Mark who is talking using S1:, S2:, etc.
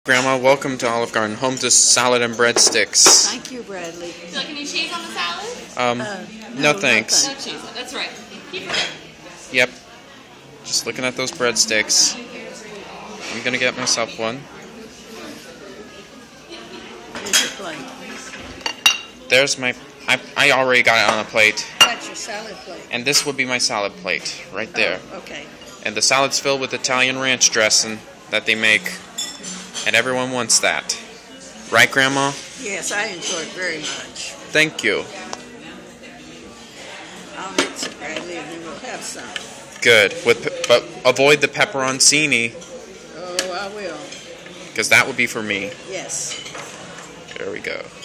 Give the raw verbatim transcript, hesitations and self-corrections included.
S1: Grandma, welcome to Olive Garden, home to salad and breadsticks.
S2: Thank you, Bradley.
S3: Would you like any cheese on the salad?
S1: Um,
S2: Uh,
S1: no,
S2: no,
S1: thanks.
S3: No cheese. That's right. Keep it.
S1: Yep. Just looking at those breadsticks. I'm gonna get myself one.
S2: Here's your plate.
S1: There's my... I, I already got it on a plate.
S2: That's your salad plate.
S1: And this would be my salad plate, right there.
S2: Oh, okay.
S1: And the salad's filled with Italian ranch dressing that they make. And everyone wants that. Right, Grandma?
S2: Yes, I enjoy it very much.
S1: Thank you.
S2: I'll mix it, Bradley, and then we'll have some.
S1: Good. With pe- but avoid the pepperoncini,
S2: Oh, I will.
S1: because that would be for me.
S2: Yes.
S1: There we go.